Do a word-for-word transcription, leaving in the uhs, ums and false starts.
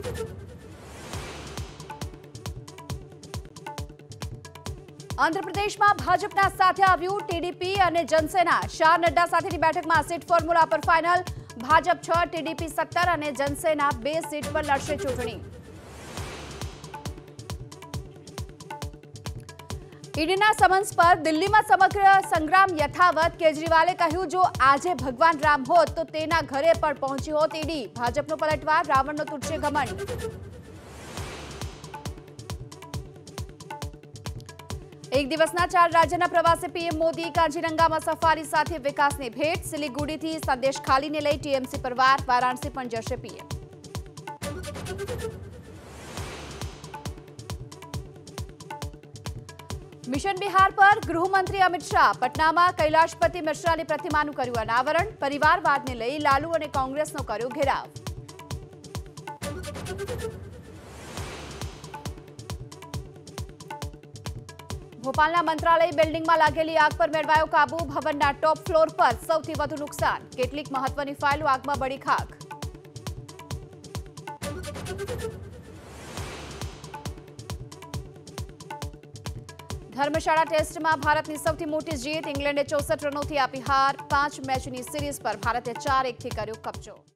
આંધ્રપ્રદેશમાં ભાજપના સાથે આવ્યું ટીડીપી અને જનસેના. શાહ નડ્ડા સાથેની બેઠકમાં સીટ ફોર્મ્યુલા પર ફાઇનલ. ભાજપ છ, ટીડીપી સત્તર અને જનસેના બે સીટ પર લડશે ચૂંટણી. ઈડીના સમન્સ પર દિલ્હીમાં સમગ્ર સંગ્રામ યથાવત. કેજરીવાલે કહ્યું, જો આજે ભગવાન રામ હોત તો તેના ઘરે પણ પહોંચી હોત ઈડી. ભાજપનો પલટવાર, રાવણનો તૂટશે ઘમંડ. એક દિવસના ચાર રાજ્યના પ્રવાસે પીએમ મોદી કાંજીરંગામાં સફારી સાથે વિકાસની ભેટ. સિલિગુડીથી સંદેશ ખાલીને લઈ ટીએમસી પરવાર. વારાણસી પણ જશે પીએમ. મિશન બિહાર પર ગૃહમંત્રી અમિત શાહ. પટનામાં કૈલાશપતિ મિશ્રાની પ્રતિમાનું કર્યું અનાવરણ. પરિવારવાદને લઈ લાલુ અને કોંગ્રેસનો કર્યો ઘેરાવ. ભોપાલના મંત્રાલય બિલ્ડિંગમાં લાગેલી આગ પર મેળવાયો કાબુ. ભવનના ટોપ ફ્લોર પર સૌથી વધુ નુકસાન. કેટલીક મહત્વની ફાઇલો આગમાં બળી ખાક. ધર્મશાળા ટેસ્ટમાં ભારતની સૌથી મોટી જીત. ઇંગ્લેન્ડે ચોસઠ રનોથી આપી હાર. પાંચ મેચની સિરીઝ પર ભારતે ચાર એકથી કર્યો કબજો.